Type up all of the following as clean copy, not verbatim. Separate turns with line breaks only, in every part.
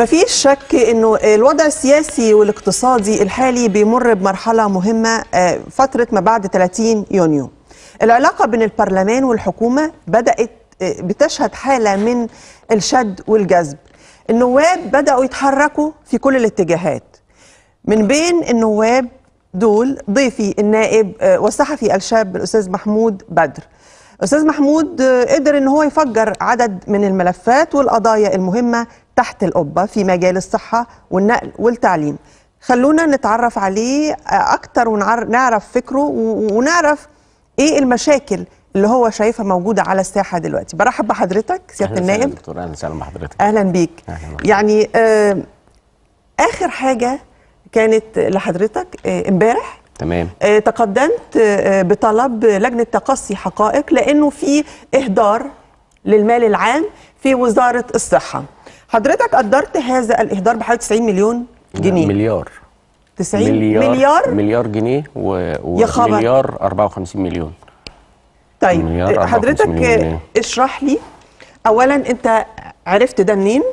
مفيش شك انه الوضع السياسي والاقتصادي الحالي بيمر بمرحله مهمه، فتره ما بعد 30 يونيو. العلاقه بين البرلمان والحكومه بتشهد حاله من الشد والجذب. النواب بداوا يتحركوا في كل الاتجاهات. من بين النواب دول ضيفي النائب والصحفي الشاب الاستاذ محمود بدر. أستاذ محمود قدر إن هو يفجر عدد من الملفات والقضايا المهمة تحت القبة في مجال الصحة والنقل والتعليم. خلونا نتعرف عليه أكتر ونعرف فكره ونعرف إيه المشاكل اللي هو شايفها موجودة على الساحة دلوقتي. برحب بحضرتك سيادة النائب.
أهلا دكتور، أهلا وسهلا بحضرتك.
أهلا بيك.
أهلا.
يعني آخر حاجة كانت لحضرتك امبارح.
تمام.
تقدمت بطلب لجنة تقصي حقائق لأنه في إهدار للمال العام في وزارة الصحة. حضرتك قدرت هذا الإهدار بحوالي 90 مليون جنيه.
مليار.
90
مليار جنيه ومليار 54 مليون.
طيب حضرتك اشرح لي أولا أنت عرفت ده منين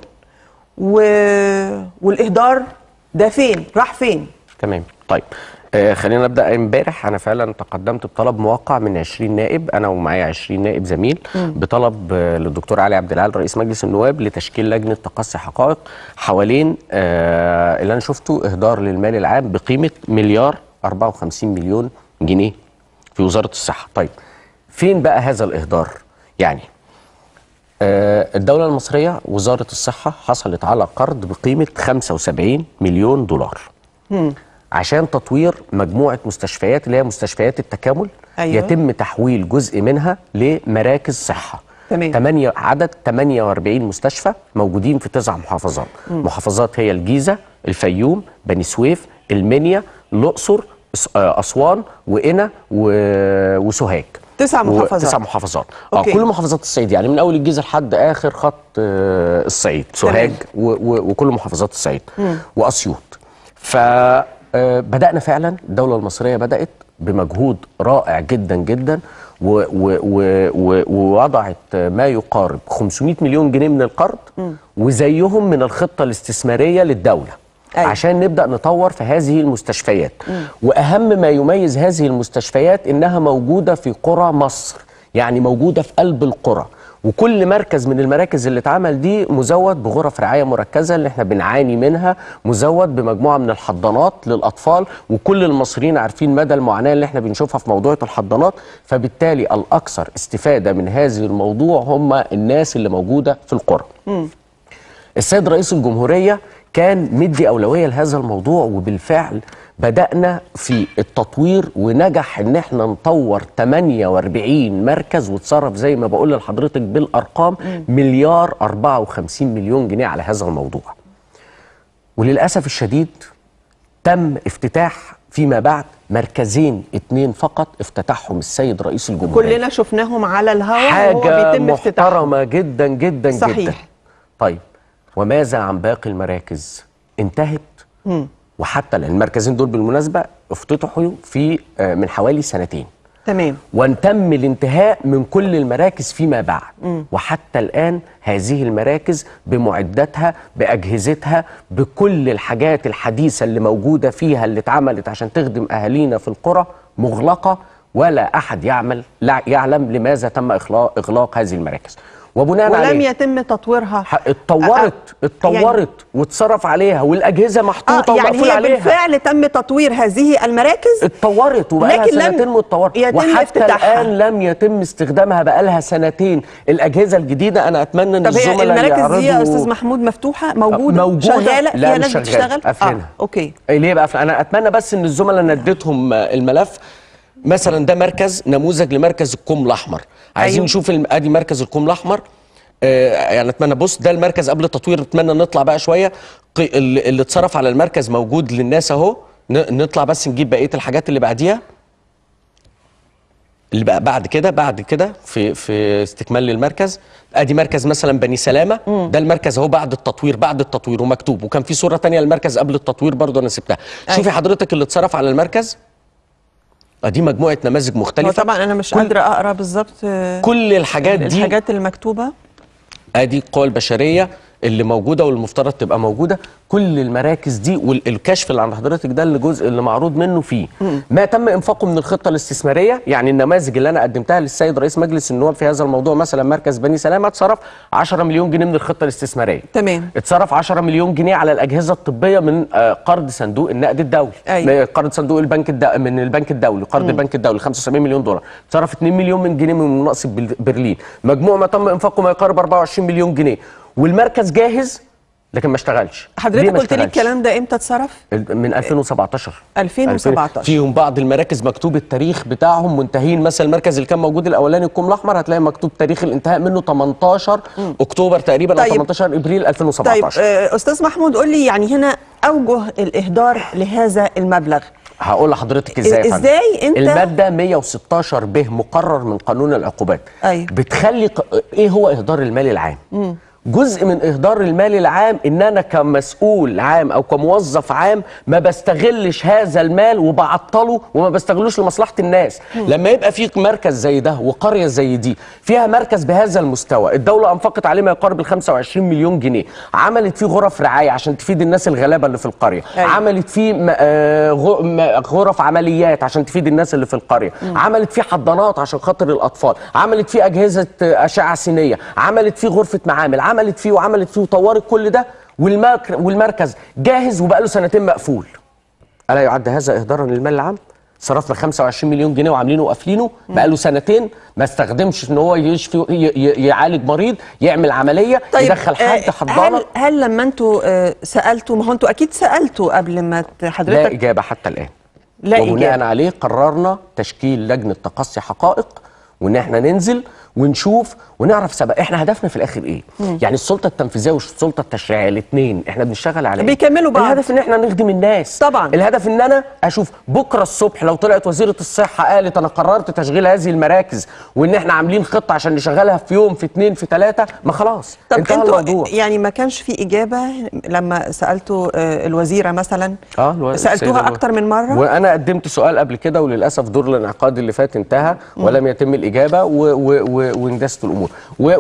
والإهدار ده فين؟ راح فين؟
تمام. طيب خلينا نبدا. امبارح انا فعلا تقدمت بطلب موقع من 20 نائب، انا ومعايا 20 نائب زميل، بطلب للدكتور علي عبد العال رئيس مجلس النواب لتشكيل لجنه تقصي حقائق حوالين اللي انا شفته اهدار للمال العام بقيمه مليار 54 مليون جنيه في وزاره الصحه. طيب فين بقى هذا الاهدار؟ يعني الدوله المصريه وزاره الصحه حصلت على قرض بقيمه 75 مليون دولار عشان تطوير مجموعة مستشفيات اللي هي مستشفيات التكامل. أيوة. يتم تحويل جزء منها لمراكز صحة. تمام. عدد 48 مستشفى موجودين في 9 محافظات. محافظات هي الجيزة، الفيوم، بني سويف، المنيا، الأقصر، أسوان، وقنا وسوهاج.
9 محافظات.
9 محافظات. كل محافظات الصعيد، يعني من أول الجيزة لحد آخر خط الصعيد، سوهاج وكل محافظات الصعيد وأسيوط. بدأنا فعلا، الدولة المصرية بدأت بمجهود رائع جدا جدا ووضعت ما يقارب 500 مليون جنيه من القرض وزيهم من الخطة الاستثمارية للدولة. أيوة. عشان نبدأ نطور في هذه المستشفيات. وأهم ما يميز هذه المستشفيات إنها موجودة في قرى مصر، يعني موجودة في قلب القرى، وكل مركز من المراكز اللي اتعمل دي مزود بغرف رعاية مركزة اللي احنا بنعاني منها، مزود بمجموعة من الحضانات للأطفال، وكل المصريين عارفين مدى المعاناة اللي احنا بنشوفها في موضوع الحضانات. فبالتالي الأكثر استفادة من هذا الموضوع هم الناس اللي موجودة في القرى. السيد رئيس الجمهورية كان مدي أولوية لهذا الموضوع، وبالفعل بدأنا في التطوير ونجح ان احنا نطور 48 مركز، واتصرف زي ما بقول لحضرتك بالارقام مليار 54 مليون جنيه على هذا الموضوع. وللاسف الشديد تم افتتاح فيما بعد مركزين 2 فقط افتتحهم السيد رئيس الجمهورية.
كلنا شفناهم على الهواء،
حاجة محترمة جدا جدا.
صحيح.
جدا. طيب وماذا عن باقي المراكز؟ انتهت. وحتى المركزين دول بالمناسبة افتتحوا في من حوالي 2 سنين.
تمام.
وتم الانتهاء من كل المراكز فيما بعد. وحتى الآن هذه المراكز بمعداتها، بأجهزتها، بكل الحاجات الحديثة اللي موجودة فيها اللي اتعملت عشان تخدم أهالينا في القرى مغلقة، ولا أحد يعلم لماذا تم إغلاق هذه المراكز. وبناء عليه
ولم يتم تطويرها.
اتطورت واتصرف عليها، والاجهزه محطوطه ومقفول عليها.
يعني بالفعل تم تطوير هذه المراكز،
اتطورت وبقى لها 2 سنين متطوره، وحتى الان لم يتم استخدامها، بقى لها 2 سنين. الاجهزه الجديده انا اتمنى ان الزملاء
المراكز دي يا استاذ محمود مفتوحه موجوده شغاله فيها ناس بتشتغل؟
اوكي. ليه بقى؟ انا اتمنى بس ان الزملاء نديتهم الملف. مثلا ده مركز نموذج لمركز الكوم الاحمر. عايزين نشوف ادي مركز الكوم الاحمر. يعني اتمنى، بص ده المركز قبل التطوير، اتمنى نطلع بقى شويه. اللي اتصرف على المركز موجود للناس اهو. نطلع بس نجيب بقيه الحاجات اللي بعديها، اللي بقى بعد كده في استكمال للمركز. ادي مركز مثلا بني سلامه. ده المركز اهو بعد التطوير ومكتوب، وكان في صوره ثانيه للمركز قبل التطوير برضه انا سبتها. شوفي حضرتك اللي اتصرف على المركز. دي مجموعه نماذج مختلفه.
طبعا انا مش قادره اقرا بالظبط
كل الحاجات دي،
الحاجات المكتوبه.
ادي القوى البشريه، اللي موجوده والمفترض تبقى موجوده، كل المراكز دي والكشف اللي عند حضرتك ده الجزء اللي معروض منه فيه ما تم انفاقه من الخطه الاستثماريه. يعني النماذج اللي انا قدمتها للسيد رئيس مجلس النواب في هذا الموضوع، مثلا مركز بني سلامه اتصرف 10 مليون جنيه من الخطه الاستثماريه.
تمام.
اتصرف 10 مليون جنيه على الاجهزه الطبيه من قرض صندوق النقد الدولي.
أيوة.
قرض صندوق من البنك الدولي، قرض البنك الدولي 75 مليون دولار. اتصرف 2 مليون جنيه من مناقصه برلين. مجموع ما تم انفاقه ما يقارب 24 مليون جنيه، والمركز جاهز لكن ما اشتغلش.
حضرتك قلت لي الكلام ده امتى اتصرف؟
من 2017.
2017
فيهم بعض المراكز مكتوب التاريخ بتاعهم منتهين. مثلا المركز اللي كان موجود الاولاني الكوم الاحمر هتلاقي مكتوب تاريخ الانتهاء منه 18 اكتوبر تقريبا. طيب. او 18 ابريل 2017.
طيب استاذ محمود قول لي يعني هنا اوجه الاهدار لهذا المبلغ.
هقول لحضرتك ازاي.
ازاي انت
الماده 116 ب مقرر من قانون العقوبات.
أيوة.
بتخلي ايه هو اهدار المال العام. جزء من اهدار المال العام ان انا كمسؤول عام او كموظف عام ما بستغلش هذا المال وبعطله وما بستغلوش لمصلحه الناس. لما يبقى في مركز زي ده وقريه زي دي فيها مركز بهذا المستوى، الدوله انفقت عليه ما يقارب ال 25 مليون جنيه، عملت فيه غرف رعايه عشان تفيد الناس الغلابه اللي في القريه. أيوة. عملت فيه غرف عمليات عشان تفيد الناس اللي في القريه. عملت فيه حضانات عشان خاطر الاطفال، عملت فيه اجهزه اشعه سينيه، عملت فيه غرفه معامل، عملت فيه وطورت كل ده، والمركز جاهز وبقى له سنتين مقفول. الا يعد هذا اهدارا للمال العام؟ صرفنا 25 مليون جنيه وعاملينه وقافلينه بقى له سنتين ما استخدمش ان هو يشفي يعالج مريض، يعمل عمليه. طيب يدخل حد حضانه.
هل لما انتوا سالتوا، ما هو انتوا اكيد سالتوا قبل ما حضرتك؟
لا اجابه حتى الان.
لا
وبناء عليه قررنا تشكيل لجنه تقصي حقائق، وان احنا ننزل ونشوف ونعرف سبب. احنا هدفنا في الاخر ايه؟ يعني السلطه التنفيذيه والسلطه التشريعيه الاثنين احنا بنشتغل على
بيكملوا بعض.
الهدف ان احنا نخدم الناس
طبعا.
الهدف ان انا اشوف بكره الصبح لو طلعت وزيره الصحه قالت انا قررت تشغيل هذه المراكز وان احنا عاملين خطه عشان نشغلها في يوم في 2 في 3، ما خلاص انتهى الموضوع.
يعني ما كانش في اجابه لما سالتوا الوزيره مثلا؟ سالتوها اكتر من مره.
وانا قدمت سؤال قبل كده وللاسف دور الانعقاد اللي فات انتهى ولم يتم الاجابه وانجزت الامور.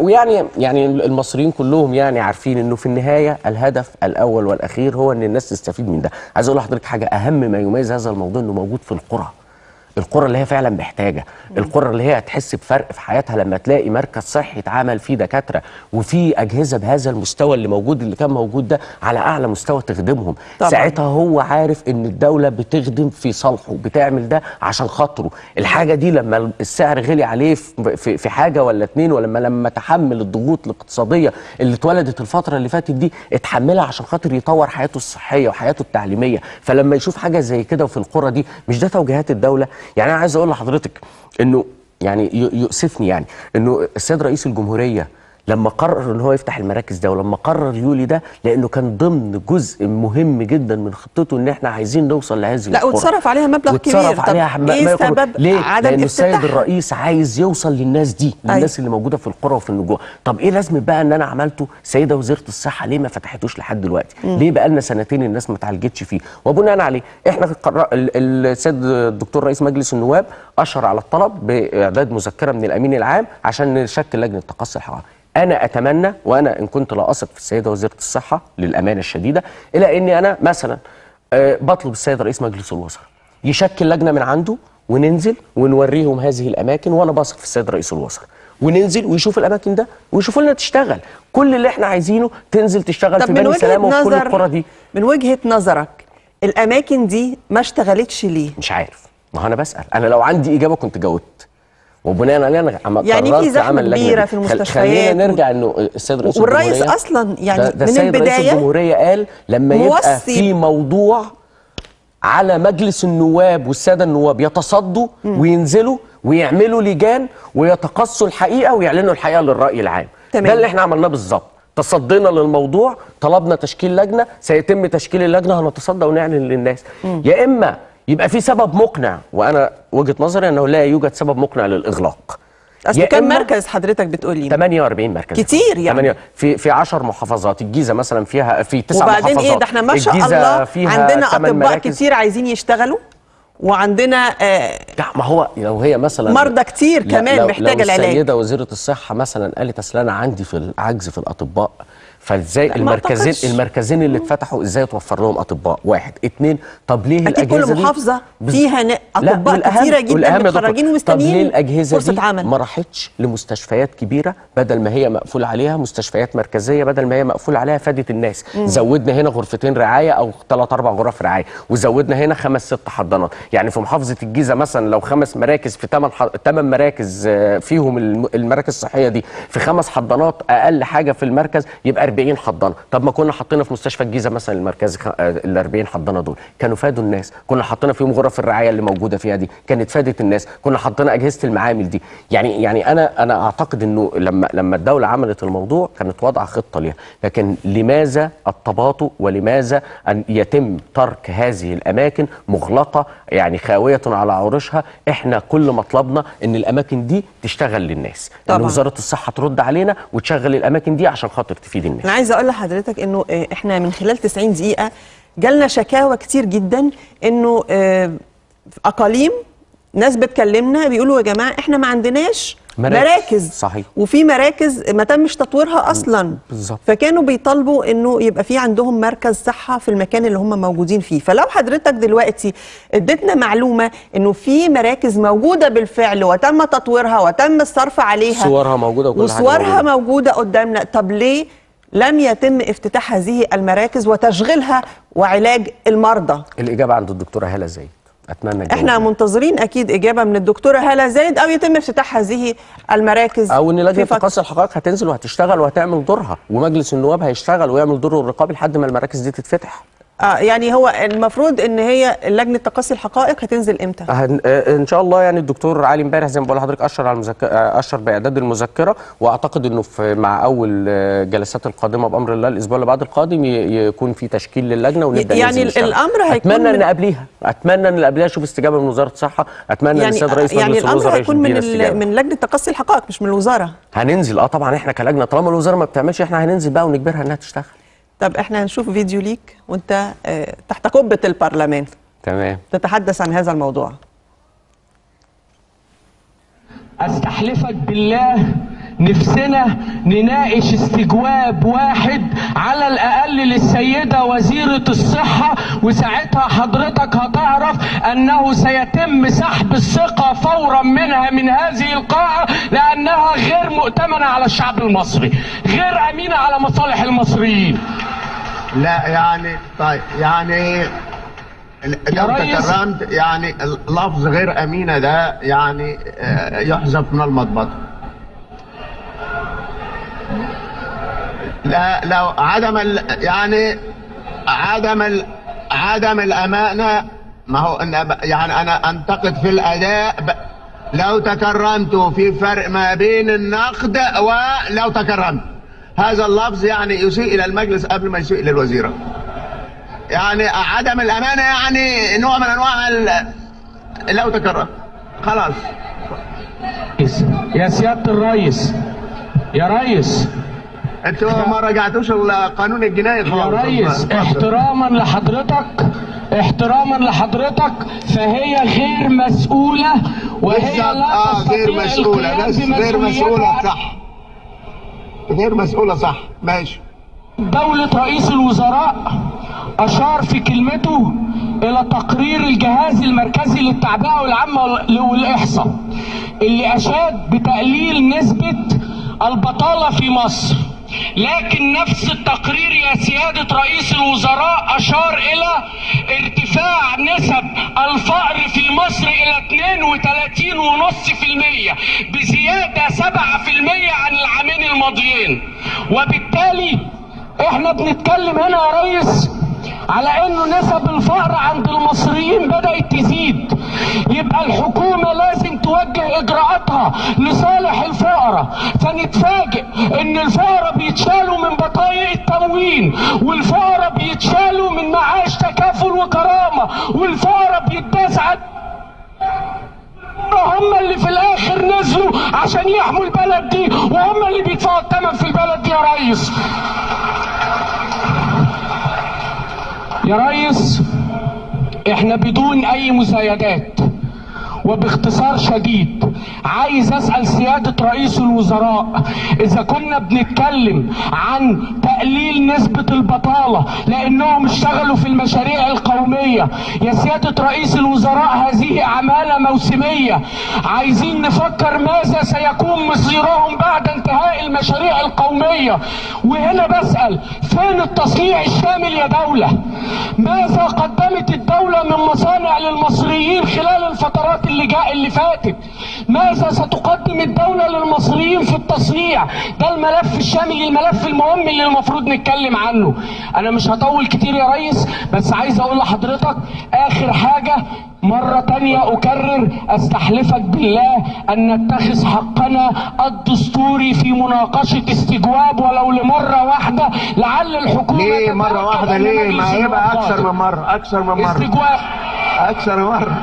ويعني المصريين كلهم يعني عارفين انه في النهايه الهدف الاول والاخير هو ان الناس تستفيد من ده. عايز اقول لحضرتك حاجه، اهم ما يميز هذا الموضوع انه موجود في القرى اللي هي فعلا محتاجه، القرى اللي هي هتحس بفرق في حياتها لما تلاقي مركز صحي اتعمل فيه دكاتره وفي اجهزه بهذا المستوى اللي كان موجود ده على اعلى مستوى تخدمهم. طبعا. ساعتها هو عارف ان الدوله بتخدم في صالحه، بتعمل ده عشان خاطره. الحاجه دي لما السعر غلي عليه في حاجه ولا اتنين، ولما تحمل الضغوط الاقتصاديه اللي اتولدت الفتره اللي فاتت دي اتحملها عشان خاطر يطور حياته الصحيه وحياته التعليميه. فلما يشوف حاجه زي كده وفي القرى دي، مش ده توجيهات الدوله؟ يعني انا عايز اقول لحضرتك انه يعني يؤسفني يعني انه السيد رئيس الجمهوريه لما قرر ان هو يفتح المراكز ده ولما قرر يولي ده، لانه كان ضمن جزء مهم جدا من خطته ان احنا عايزين نوصل لهذه القرى.
لا وتصرف عليها مبلغ كبير.
وتصرف عليها
ايه سبب
ليه؟
عدم
لان
افتتاحها؟
السيد الرئيس عايز يوصل للناس دي، للناس اللي موجوده في القرى وفي النجوع. طب ايه لازمه بقى ان انا عملته؟ سيده وزيره الصحه ليه ما فتحتوش لحد دلوقتي؟ ليه بقى لنا سنتين الناس ما اتعالجتش فيه؟ وبناء عليه احنا السيد الدكتور رئيس مجلس النواب اشر على الطلب باعداد مذكره من الامين العام عشان نشكل لجنه تقصي الحقائق. أنا أتمنى، وأنا إن كنت لا أثق في السيدة وزيرة الصحة للأمانة الشديدة، إلى إني أنا مثلا بطلب السيد رئيس مجلس الوزراء يشكل لجنة من عنده وننزل ونوريهم هذه الأماكن، وأنا بثق في السيد رئيس الوزراء، وننزل ويشوف الأماكن ده ويشوفوا لنا تشتغل. كل اللي إحنا عايزينه تنزل تشتغل في بني سلامة وفي كل القرى دي.
من وجهة نظرك الأماكن دي ما اشتغلتش ليه؟
مش عارف، ما هو أنا بسأل. أنا لو عندي إجابة كنت جاوبت. وبناء عليه انا
يعني في زحمه كبيره في المستشفيات.
خلينا نرجع انه السيد رئيس الجمهوريه
والرئيس اصلا يعني
ده
من البدايه
رئيس الجمهوريه قال لما يبقى في موضوع على مجلس النواب والساده النواب يتصدوا وينزلوا ويعملوا لجان ويتقصوا الحقيقه ويعلنوا الحقيقه للراي العام. تمام. ده اللي احنا عملناه بالظبط. تصدينا للموضوع، طلبنا تشكيل لجنه، سيتم تشكيل اللجنه، هنتصدى ونعلن للناس. يا اما يبقى في سبب مقنع، وانا وجهه نظري انه لا يوجد سبب مقنع للاغلاق.
اصل كم مركز حضرتك بتقول لي؟
48 مركز
كتير يعني.
في 10 محافظات. الجيزه مثلا فيها في 9 محافظات.
وبعدين ايه ده احنا ما شاء الله عندنا اطباء كتير عايزين يشتغلوا، وعندنا
ما هو لو هي مثلا
مرضى كتير كمان محتاجه العلاج.
لو السيده وزيره الصحه مثلا قالت اصل انا عندي في العجز في الاطباء، فازاي المركزين اللي اتفتحوا ازاي توفر لهم اطباء؟ واحد. اتنين، طب ليه الاجهزه
كل محافظه فيها اطباء كتيره جدا متخرجين ومستنيين؟
طب ليه الاجهزه
دي
ما راحتش لمستشفيات كبيره بدل ما هي مقفول عليها مستشفيات مركزيه، بدل ما هي مقفول عليها فادت الناس؟ زودنا هنا غرفتين رعايه او 3 4 غرف رعايه، وزودنا هنا 5 6 حضانات. يعني في محافظه الجيزه مثلا لو 5 مراكز في 8 مراكز فيهم المراكز الصحيه دي في 5 حضانات اقل حاجه في المركز، يبقى 40 حضانه. طب ما كنا حاطين في مستشفى الجيزه مثلا المركز ال 40 حضانه دول كانوا فادوا الناس، كنا حاطين فيهم غرف الرعايه اللي موجوده فيها دي كانت فادت الناس، كنا حاطين اجهزه المعامل دي. يعني انا اعتقد انه لما الدوله عملت الموضوع كانت وضع خطه ليها، لكن لماذا التباطؤ ولماذا ان يتم ترك هذه الاماكن مغلقه يعني خاويه على عروشها؟ احنا كل مطلبنا ان الاماكن دي تشتغل للناس، ان وزاره الصحه ترد علينا وتشغل الاماكن دي عشان خاطر تفيد الناس.
انا عايزه اقول لحضرتك انه احنا من خلال 90 دقيقه جالنا شكاوى كتير جدا انه في اقاليم ناس بتكلمنا بيقولوا يا جماعه احنا ما عندناش مراكز.
صحيح.
وفي مراكز ما تمش تطويرها اصلا.
بالظبط.
فكانوا بيطالبوا انه يبقى في عندهم مركز صحه في المكان اللي هم موجودين فيه. فلو حضرتك دلوقتي اديتنا معلومه انه في مراكز موجوده بالفعل وتم تطويرها وتم الصرف عليها،
صورها موجوده وكل
وصورها موجوده قدامنا، طب ليه لم يتم افتتاح هذه المراكز وتشغيلها وعلاج المرضى؟
الاجابه عند الدكتوره هاله زايد. اتمنى
احنا منتظرين اكيد اجابه من الدكتوره هاله زايد، او يتم افتتاح هذه المراكز،
او ان لجنه تقصي الحقائق هتنزل وهتشتغل وهتعمل دورها، ومجلس النواب هيشتغل ويعمل دوره الرقابي لحد ما المراكز دي تتفتح.
يعني هو المفروض ان هي لجنه تقصي الحقائق هتنزل امتى؟
ان شاء الله. يعني الدكتور علي امبارح زي ما بقول لحضرتك اشر باعداد المذكره، واعتقد انه مع اول جلسات القادمه بامر الله الاسبوع اللي بعد القادم يكون في تشكيل للجنه ونبدا
يعني الامر هيكون
اتمنى ان قبليها اشوف استجابه من وزاره الصحه. اتمنى ان السيد رئيس مجلس الوزراء
هيكون من لجنه تقصي الحقائق مش من الوزاره.
هننزل طبعا احنا كلجنه، طالما الوزاره ما بتعملش احنا هننزل بقى ونجبرها انها تشتغل.
طب احنا هنشوف فيديو ليك وانت تحت قبة البرلمان.
تمام.
تتحدث عن هذا الموضوع.
استحلفك بالله نفسنا نناقش استجواب واحد على الاقل للسيده وزيره الصحه، وساعتها حضرتك هتعرف انه سيتم سحب الثقه فورا منها من هذه القاعه، لانها غير مؤتمنه على الشعب المصري، غير امينه على مصالح المصريين.
لا يعني طيب يعني لو تكرمت يعني اللفظ غير امينه ده يعني يحذف من المضبط. لا لو عدم الامانه، ما هو يعني انا انتقد في الاداء. لو تكرمت في فرق ما بين النقد ولو تكرمت، هذا اللفظ يعني يسيء الى المجلس قبل ما يسيء للوزيره. يعني عدم الامانه يعني نوع من انواع لو تكرمت خلاص.
يا سياده الرئيس، يا ريس
انتوا ما رجعتوش القانون الجنائي خالص.
يا ريس احتراما لحضرتك فهي غير مسؤوله، وهي لا
غير مسؤوله. بس غير مسؤوله صح، غير مسؤوله صح. ماشي.
دولة رئيس الوزراء أشار في كلمته إلى تقرير الجهاز المركزي للتعبئة والعامة والإحصاء اللي أشاد بتقليل نسبة البطالة في مصر، لكن نفس التقرير يا سيادة رئيس الوزراء أشار إلى ارتفاع نسب الفقر في مصر إلى 32.5%، بزيادة 7% عن العامين الماضيين. وبالتالي احنا بنتكلم هنا يا ريس على انه نسب الفقر عند المصريين بدأت تزيد، يبقى الحكومة لازم توجه اجراءاتها لصالح الفقراء. فنتفاجئ ان الفقراء بيتشالوا من بطايق التموين، والفقراء بيتشالوا من معاش تكافل وكرامة، والفقراء بيتداس على هم اللي في الاخر نزلوا عشان يحموا البلد دي، وهم اللي بيدفعوا الثمن في البلد دي يا ريس. يا ريس احنا بدون اي مزايدات وباختصار شديد عايز اسال سياده رئيس الوزراء، اذا كنا بنتكلم عن تقليل نسبه البطاله لانهم اشتغلوا في المشاريع القوميه، يا سياده رئيس الوزراء هذه عماله موسميه، عايزين نفكر ماذا سيكون مصيرهم بعد انتهاء المشاريع القوميه. وهنا بسال، فين التصنيع الشامل يا دوله؟ ماذا قدمت الدوله من مصانع للمصريين خلال الفترات اللي فاتت؟ ماذا ستقدم الدولة للمصريين في التصنيع؟ ده الملف الشامل، الملف المهم اللي المفروض نتكلم عنه. انا مش هطول كتير يا ريس، بس عايز اقول لحضرتك اخر حاجة مرة تانية اكرر، استحلفك بالله ان نتخذ حقنا الدستوري في مناقشة استجواب ولو لمرة واحدة، لعل الحكومة
ليه مرة واحدة؟ ليه؟ ما هيبقى اكثر من مرة، اكثر من مرة
استجواب،
اكثر من مرة.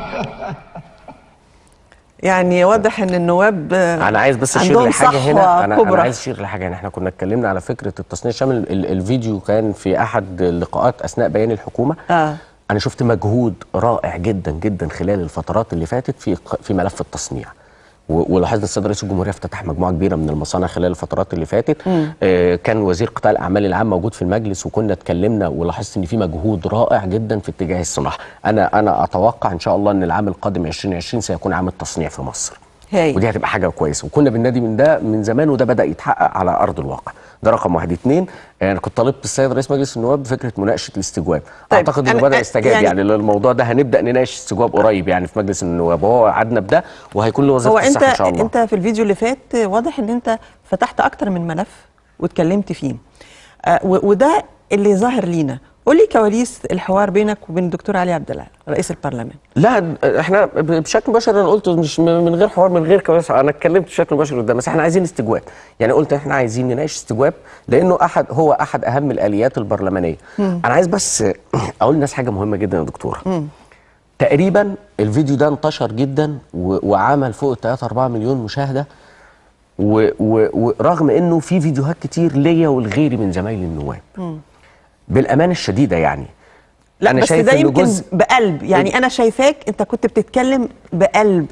يعني واضح ان النواب
انا عايز بس اشير لحاجه هنا، انا عايز اشير لحاجه هنا. احنا كنا اتكلمنا على فكره التصنيع الشامل، الفيديو كان في احد اللقاءات اثناء بيان الحكومه. انا شفت مجهود رائع جدا جدا خلال الفترات اللي فاتت في ملف التصنيع، ولاحظنا السيد رئيس الجمهوريه افتتح مجموعه كبيره من المصانع خلال الفترات اللي فاتت. كان وزير قطاع الاعمال العام موجود في المجلس، وكنا اتكلمنا ولاحظت ان في مجهود رائع جدا في اتجاه الصناعه. انا اتوقع ان شاء الله ان العام القادم 2020 سيكون عام التصنيع في مصر. ودي هتبقى حاجه كويسه، وكنا بننادي من ده من زمان، وده بدا يتحقق على ارض الواقع. ده رقم واحد. اتنين، انا كنت طالبت السيد رئيس مجلس النواب بفكره مناقشه الاستجواب. طيب اعتقد انه بدا يستجاب يعني للموضوع ده. هنبدا نناقش استجواب قريب يعني في مجلس النواب، وهو وعدنا بده، وهيكون له وظيفه الصحه ان شاء الله.
انت في الفيديو اللي فات واضح ان انت فتحت اكتر من ملف واتكلمت فيه، وده اللي ظاهر لينا. قول لي كواليس الحوار بينك وبين الدكتور علي عبد العال رئيس البرلمان.
لا احنا بشكل مباشر، انا قلت مش من غير حوار، من غير كواليس، انا اتكلمت بشكل مباشر قدام، بس احنا عايزين استجواب. يعني قلت احنا عايزين نناقش استجواب لانه هو احد اهم الاليات البرلمانيه. انا عايز بس اقول للناس حاجه مهمه جدا يا دكتوره. تقريبا الفيديو ده انتشر جدا وعمل فوق 3-4 مليون مشاهده، ورغم انه في فيديوهات كتير ليا ولغيري من زمايلي النواب. بالامانه الشديده يعني
لا أنا بس ده يمكن بقلب، يعني انا شايفاك انت كنت بتتكلم بقلب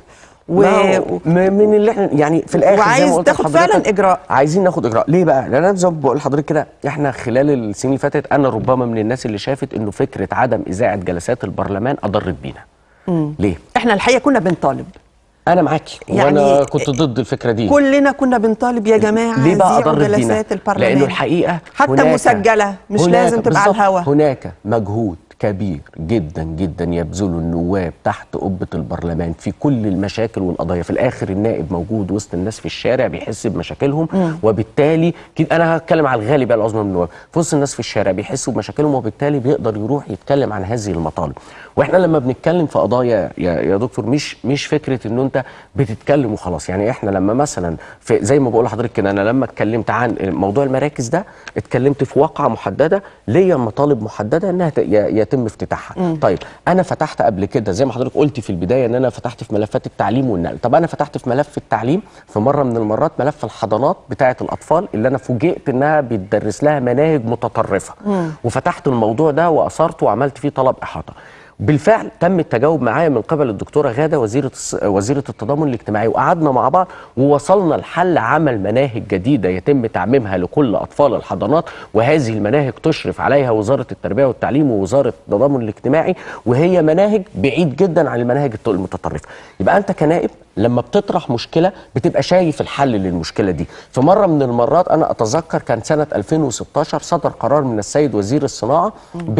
من اللي احنا يعني في الاخر
وعايز تاخد فعلا اجراء.
عايزين ناخد اجراء. ليه بقى؟ لان انا زي ما بقول لحضرتك كده، احنا خلال السنين اللي فاتت انا ربما من الناس اللي شافت انه فكره عدم اذاعه جلسات البرلمان اضرت بينا. ليه؟
احنا الحقيقه كنا بنطالب.
انا معاكي، يعني وانا كنت ضد الفكره دي.
كلنا كنا بنطالب يا جماعه
ليه بقى اضرت بينا؟
جلسات البرلمان
لانه الحقيقه
حتى مسجله، مش لازم تبقى على الهوا.
هناك مجهود كبير جدا جدا يبذله النواب تحت قبة البرلمان في كل المشاكل والقضايا. في الاخر النائب موجود وسط الناس في الشارع بيحس بمشاكلهم، وبالتالي انا هتكلم على الغالبيه العظمى من النواب في وسط الناس في الشارع بيحسوا بمشاكلهم، وبالتالي بيقدر يروح يتكلم عن هذه المطالب. واحنا لما بنتكلم في قضايا يا دكتور مش فكره انه انت بتتكلم وخلاص. يعني احنا لما مثلا في زي ما بقول لحضرتك كده، انا لما اتكلمت عن موضوع المراكز ده اتكلمت في واقعه محدده ليا مطالب محدده انها يتم افتتاحها. طيب انا فتحت قبل كده زي ما حضرتك قلت في البدايه ان انا فتحت في ملفات التعليم والنقل. طب انا فتحت في ملف التعليم في مره من المرات ملف الحضانات بتاعه الاطفال اللي انا فوجئت انها بيدرس لها مناهج متطرفه، وفتحت الموضوع ده واثرته وعملت فيه طلب احاطه. بالفعل تم التجاوب معايا من قبل الدكتوره غاده وزيره التضامن الاجتماعي، وقعدنا مع بعض ووصلنا لحل عمل مناهج جديده يتم تعميمها لكل اطفال الحضانات، وهذه المناهج تشرف عليها وزاره التربيه والتعليم ووزاره التضامن الاجتماعي، وهي مناهج بعيد جدا عن المناهج المتطرفه. يبقى انت كنائب لما بتطرح مشكله بتبقى شايف الحل للمشكله دي. في مره من المرات انا اتذكر كان سنه 2016 صدر قرار من السيد وزير الصناعه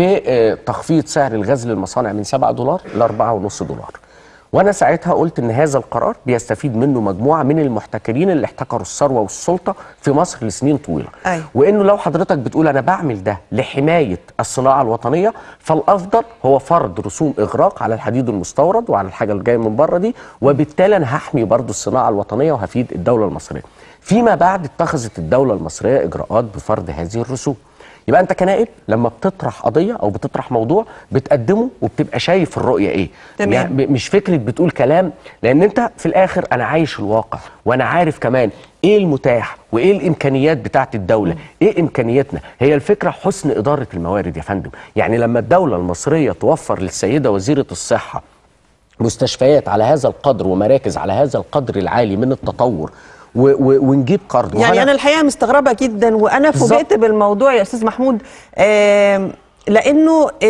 بتخفيض سعر الغاز للمصانع من $7 ل $4.50. وانا ساعتها قلت ان هذا القرار بيستفيد منه مجموعه من المحتكرين اللي احتكروا الثروه والسلطه في مصر لسنين طويله. وانه لو حضرتك بتقول انا بعمل ده لحمايه الصناعه الوطنيه، فالافضل هو فرض رسوم اغراق على الحديد المستورد وعلى الحاجه اللي جايه من بره دي، وبالتالي انا هحمي برضو الصناعه الوطنيه وهفيد الدوله المصريه. فيما بعد اتخذت الدوله المصريه اجراءات بفرض هذه الرسوم. يبقى انت كنائب لما بتطرح قضيه او بتطرح موضوع بتقدمه وبتبقى شايف الرؤيه ايه.
تمام.
يعني مش فكره بتقول كلام، لان انت في الاخر انا عايش الواقع، وانا عارف كمان ايه المتاح وايه الامكانيات بتاعت الدوله، ايه امكانياتنا. هي الفكره حسن اداره الموارد يا فندم. يعني لما الدوله المصريه توفر للسيده وزيره الصحه مستشفيات على هذا القدر ومراكز على هذا القدر العالي من التطور ونجيب قرض.
يعني انا الحقيقه مستغربه جدا، وانا فوجئت بالموضوع يا استاذ محمود، لانه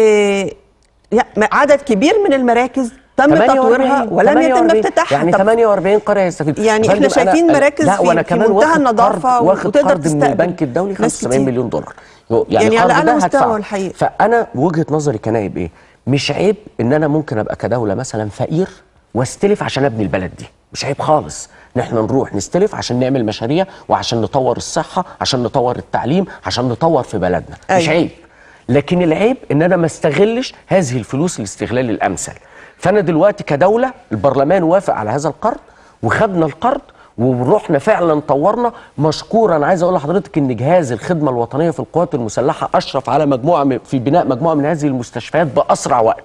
عدد كبير من المراكز تم تطويرها ولم يتم افتتاحها.
يعني 48 قريه يستفيدوا.
يعني احنا شايفين مراكز في منتهى النظافه
وتقدر تستقبل من البنك الدولي 75 مليون دولار.
يعني على اعلى مستوى الحقيقه.
فانا وجهه نظري كنائب ايه؟ مش عيب ان انا ممكن ابقى كدوله مثلا فقير واستلف عشان ابني البلد دي، مش عيب خالص ان احنا نروح نستلف عشان نعمل مشاريع وعشان نطور الصحه، عشان نطور التعليم، عشان نطور في بلدنا. أيوة. مش عيب. لكن العيب ان انا ما استغلش هذه الفلوس الاستغلال الامثل. فانا دلوقتي كدوله البرلمان وافق على هذا القرض وخدنا القرض ورحنا فعلا طورنا. مشكورا انا عايز اقول لحضرتك ان جهاز الخدمه الوطنيه في القوات المسلحه اشرف على في بناء مجموعه من هذه المستشفيات باسرع وقت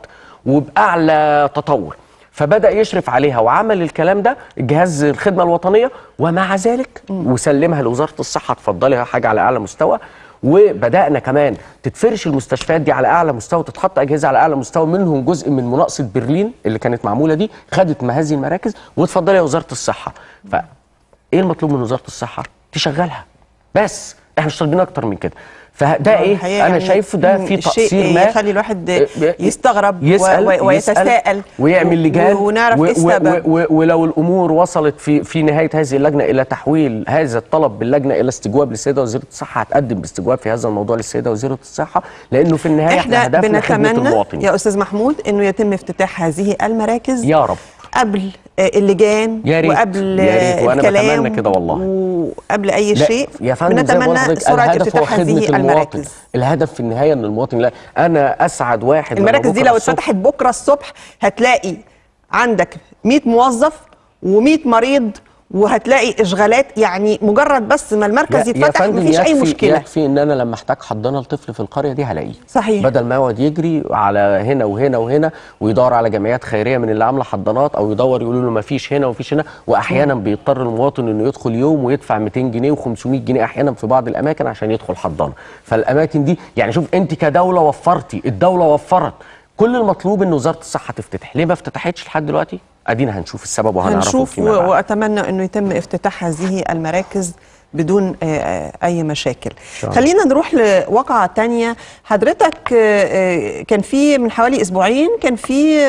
وباعلى تطور، فبدا يشرف عليها وعمل الكلام ده جهاز الخدمه الوطنيه، ومع ذلك وسلمها لوزاره الصحه اتفضلي حاجه على اعلى مستوى. وبدانا كمان تتفرش المستشفيات دي على اعلى مستوى وتتحط اجهزه على اعلى مستوى، منهم جزء من مناقصه برلين اللي كانت معموله دي خدت ما هذه المراكز، واتفضلي يا وزاره الصحه. فايه المطلوب من وزاره الصحه؟ تشغلها بس، احنا مش طالبين اكتر من كده. فده ايه؟ انا يعني شايفه ده في تقصير ما
يخلي الواحد يستغرب
ويتساءل ويعمل لجان
ونعرف ايه السبب.
ولو الامور وصلت في نهايه هذه اللجنه الى تحويل هذا الطلب باللجنه الى استجواب للسيده وزيره الصحه، هتقدم باستجواب في هذا الموضوع للسيده وزيره الصحه، لانه في النهايه
احنا بنتمنى يا استاذ محمود انه يتم افتتاح هذه المراكز
يا رب
قبل اللجان وقبل الكلام
كده والله،
وقبل اي شيء.
يا فندم
بنتمنى سرعه افتتاح هذه المراكز.
الهدف في النهايه ان المواطن، لا انا اسعد واحد.
المراكز دي لو اتفتحت بكره الصبح هتلاقي عندك 100 موظف و100 مريض، وهتلاقي اشغالات. يعني مجرد بس ما المركز يتفتح مفيش اي مشكله.
يكفي ان انا لما احتاج حضانه لطفل في القريه دي هلاقيه.
صحيح.
بدل ما يقعد يجري على هنا وهنا وهنا ويدور على جمعيات خيريه من اللي عامله حضانات، او يدور يقولوا له مفيش هنا ومفيش هنا. واحيانا بيضطر المواطن انه يدخل يوم ويدفع 200 جنيه و500 جنيه احيانا في بعض الاماكن عشان يدخل حضانه. فالاماكن دي يعني شوف انت كدوله وفرتي، الدوله وفرت، كل المطلوب ان وزاره الصحه تفتتح. ليه ما افتتحتش لحد دلوقتي؟ ادينا هنشوف السبب وهنعرفه فيما بعد.
واتمنى انه يتم افتتاح هذه المراكز بدون اي مشاكل. خلينا نروح لواقعة تانية. حضرتك كان في من حوالي اسبوعين كان في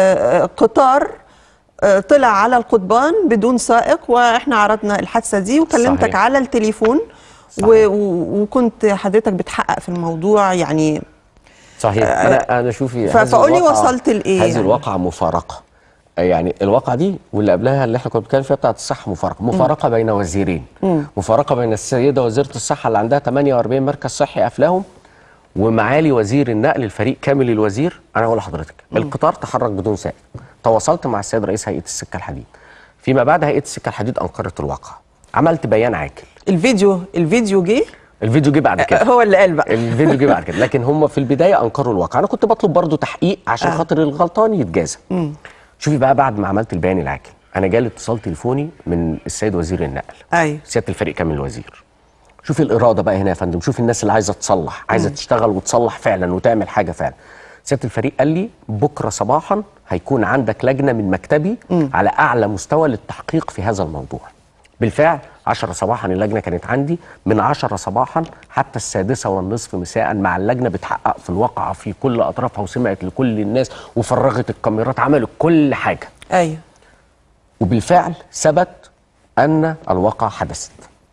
قطار طلع على القضبان بدون سائق، واحنا عرضنا الحادثة دي وكلمتك صحيح. على التليفون وكنت حضرتك بتحقق في الموضوع يعني.
صحيح. انا شوفي
فقولي وصلت لايه؟
هذه الواقعة مفارقة. يعني الواقعة دي واللي قبلها اللي احنا كنا بنتكلم فيها بتاعت الصحة مفارقة بين وزيرين. مفارقة بين السيدة وزيرة الصحة اللي عندها 48 مركز صحي قافلاهم، ومعالي وزير النقل الفريق كامل الوزير. انا اقول لحضرتك القطار تحرك بدون سائق. تواصلت مع السيد رئيس هيئة السكة الحديد، فيما بعد هيئة السكة الحديد انكرت الواقع. عملت بيان عاجل.
الفيديو جه؟
الفيديو جه بعد كده.
هو اللي قال بقى.
الفيديو جه بعد كده، لكن هم في البداية انكروا الواقع. انا كنت بطلب برضو تحقيق عشان خاطر الغلطان يتجازى. شوفي بقى بعد ما عملت البيان العاجل انا جالي اتصال تليفوني من السيد وزير النقل.
ايوه.
سياده الفريق كامل الوزير. شوفي الاراده بقى هنا يا فندم، شوفي الناس اللي عايزه تصلح، عايزه تشتغل وتصلح فعلا وتعمل حاجه فعلا. سياده الفريق قال لي بكره صباحا هيكون عندك لجنه من مكتبي على اعلى مستوى للتحقيق في هذا الموضوع. بالفعل 10 صباحا اللجنه كانت عندي، من 10 صباحا حتى 6:30 مساء مع اللجنه بتحقق في الواقعه في كل اطرافها، وسمعت لكل الناس وفرغت الكاميرات، عملت كل حاجه.
ايوه.
وبالفعل ثبت ان الواقعه حدثت.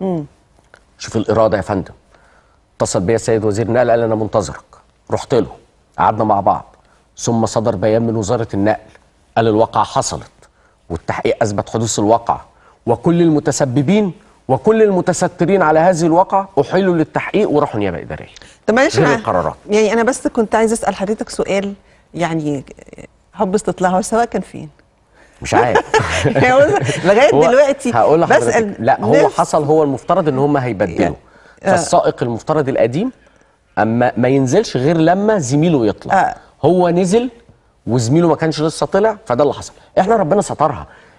شوف الاراده يا فندم. اتصل بيا السيد وزير النقل قال انا منتظرك، رحت له قعدنا مع بعض، ثم صدر بيان من وزاره النقل قال الواقعه حصلت والتحقيق اثبت حدوث الواقعه، وكل المتسببين وكل المتسترين على هذه الواقعة أحيلوا للتحقيق وراحوا نيابة إدارية.
طب معلش
القرارات.
يعني أنا بس كنت عايز أسأل حضرتك سؤال، يعني حب استطلاع، السواق كان فين؟
مش عارف.
لغاية دلوقتي
هقول لحضرتك لا هو حصل، هو المفترض إن هم هيبدلوا. فالسائق المفترض القديم أما ما ينزلش غير لما زميله يطلع. هو نزل وزميله ما كانش لسه طلع، فده اللي حصل. إحنا ربنا سترها.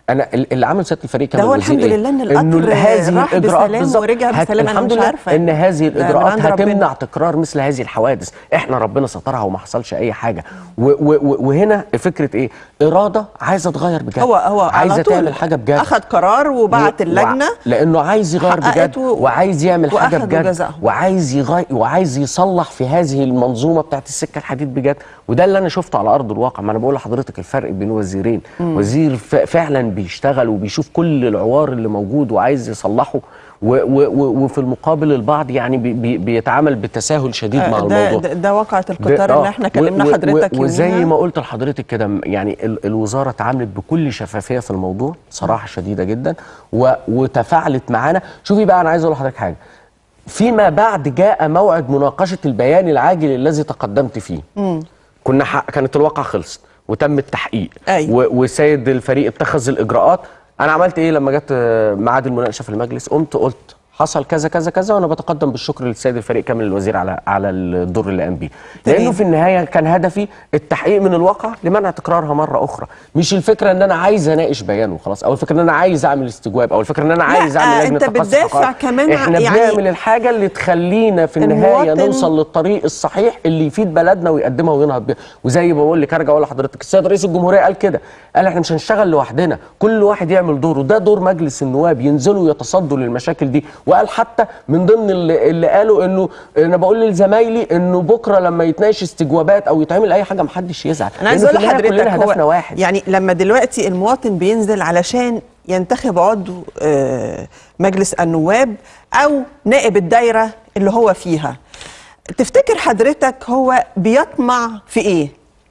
انا اللي عمل سياده الفريق كمان
ده هو الحمد لله ان القطر راح بسلام ورجع بسلام.
الحمد لله ان هذه الاجراءات هتمنع تكرار مثل هذه الحوادث. احنا ربنا سترها وما حصلش اي حاجه. وهنا فكره ايه؟ اراده عايزه تغير بجد،
هو
عايزه تعمل حاجه بجد،
اخذ قرار وبعت اللجنه
لانه عايز يغير بجد وعايز يعمل حاجه بجد وعايز يغير وعايز يصلح في هذه المنظومه بتاعت السكه الحديد بجد. وده اللي انا شفته على ارض الواقع. ما انا بقول لحضرتك الفرق بين وزيرين، وزير فعلا بيشتغل وبيشوف كل العوار اللي موجود وعايز يصلحه، وفي المقابل البعض يعني بيتعامل بتساهل شديد مع الموضوع.
ده واقعة القطار اللي احنا كلمنا حضرتك
وزي ما قلت لحضرتك كده، يعني الوزاره اتعاملت بكل شفافيه في الموضوع صراحه شديده جدا وتفاعلت معانا. شوفي بقى، انا عايز اقول لحضرتك حاجه. فيما بعد جاء موعد مناقشه البيان العاجل الذي تقدمت فيه. كانت الواقعه خلصت وتم التحقيق.
أيوة.
وسيد الفريق اتخذ الاجراءات. انا عملت ايه لما جت ميعاد المناقشه في المجلس؟ قلت حصل كذا كذا كذا، وانا بتقدم بالشكر للسيد الفريق كامل الوزير على الدور اللي قام بيه، لانه في النهايه كان هدفي التحقيق من الواقع لمنع تكرارها مره اخرى. مش الفكره ان انا عايز اناقش بيان وخلاص، او الفكره ان انا عايز اعمل استجواب، او الفكره ان انا عايز اعمل لجنه
تقصي. انت بتدافع كمان،
احنا يعني بنعمل الحاجه اللي تخلينا في النهايه نوصل للطريق الصحيح اللي يفيد بلدنا ويقدمها وينهض بيها. وزي ما بقول لك، ارجع اقول لحضرتك، السيد رئيس الجمهوريه قال كده، قال احنا مش هنشتغل لوحدنا، كل واحد يعمل دوره. ده دور مجلس النواب، ينزلوا يتصدوا للمشاكل دي. وقال حتى من ضمن اللي قالوا انه انا بقول لزمايلي انه بكره لما يتناقش استجوابات او يتعمل اي حاجه محدش يزعل.
انا عايز اقول لحضرتك
كلنا هدفنا واحد.
يعني لما دلوقتي المواطن بينزل علشان ينتخب عضو مجلس النواب او نائب الدايره اللي هو فيها، تفتكر حضرتك هو بيطمع في ايه؟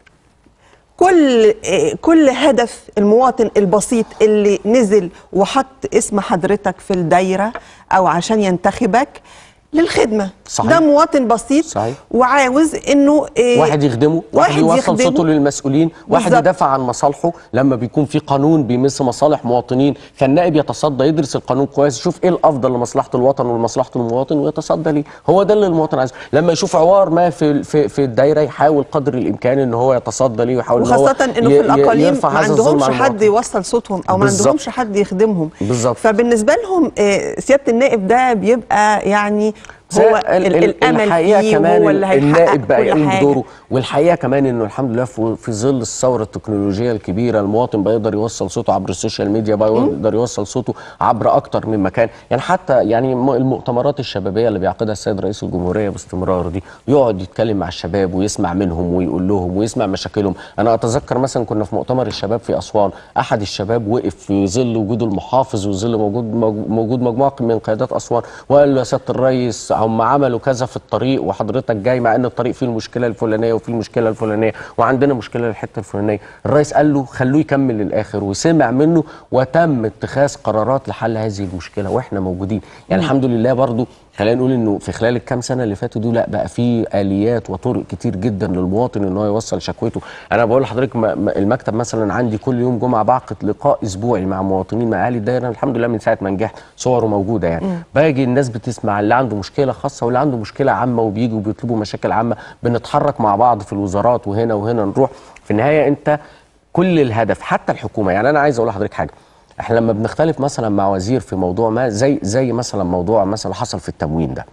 كل هدف المواطن البسيط اللي نزل وحط اسم حضرتك في الدايرة أو عشان ينتخبك للخدمة. صحيح. ده مواطن بسيط.
صحيح.
وعاوز انه
واحد يخدمه، واحد يوصل صوته للمسؤولين، واحد يدافع عن مصالحه. لما بيكون في قانون بيمس مصالح مواطنين، فالنائب يتصدى يدرس القانون كويس، يشوف ايه الافضل لمصلحه الوطن ولمصلحه المواطن ويتصدى ليه. هو ده اللي المواطن عايزه. لما يشوف عوار ما في الدايره، يحاول قدر الامكان ان هو يتصدى ليه، ويحاول
وخاصه انه في الاقاليم ما عندهمش حد يوصل صوتهم او ما عندهمش حد يخدمهم.
بالظبط.
فبالنسبه لهم سياده النائب ده بيبقى يعني هو الامل
الحقيقه
فيه،
كمان
وهو اللي
النائب بقى يقوم بدوره. والحقيقه كمان انه الحمد لله في ظل الثوره التكنولوجيه الكبيره، المواطن بقى يقدر يوصل صوته عبر السوشيال ميديا، بقى يقدر يوصل صوته عبر اكتر من مكان. يعني حتى يعني المؤتمرات الشبابيه اللي بيعقدها السيد رئيس الجمهوريه باستمرار دي، يقعد يتكلم مع الشباب ويسمع منهم ويقول لهم ويسمع مشاكلهم. انا اتذكر مثلا كنا في مؤتمر الشباب في اسوان، احد الشباب وقف في ظل وجود المحافظ وظل موجود مجموعه من قيادات اسوان، وقال له يا سياده الرئيس هم عملوا كذا في الطريق وحضرتك جاي، مع ان الطريق فيه المشكله الفلانيه وفيه المشكله الفلانيه وعندنا مشكله للحته الفلانيه. الرئيس قال له خلوه يكمل للاخر، وسمع منه وتم اتخاذ قرارات لحل هذه المشكله واحنا موجودين. يعني الحمد لله برضو خلينا نقول انه في خلال الكام سنه اللي فاتوا دول لا بقى في اليات وطرق كتير جدا للمواطن ان هو يوصل شكوته. انا بقول لحضرتك المكتب مثلا عندي كل يوم جمعه بعقد لقاء اسبوعي مع مواطنين مع اهالي الدايره، الحمد لله من ساعه ما نجحت صوره موجوده. يعني باجي الناس بتسمع، اللي عنده مشكله خاصه واللي عنده مشكله عامه وبيجوا بيطلبوا مشاكل عامه، بنتحرك مع بعض في الوزارات وهنا وهنا نروح. في النهايه انت كل الهدف حتى الحكومه. يعني انا عايز اقول لحضرتك حاجه، احنا لما بنختلف مثلا مع وزير في موضوع ما، زي مثلا موضوع مثلا حصل في التموين ده،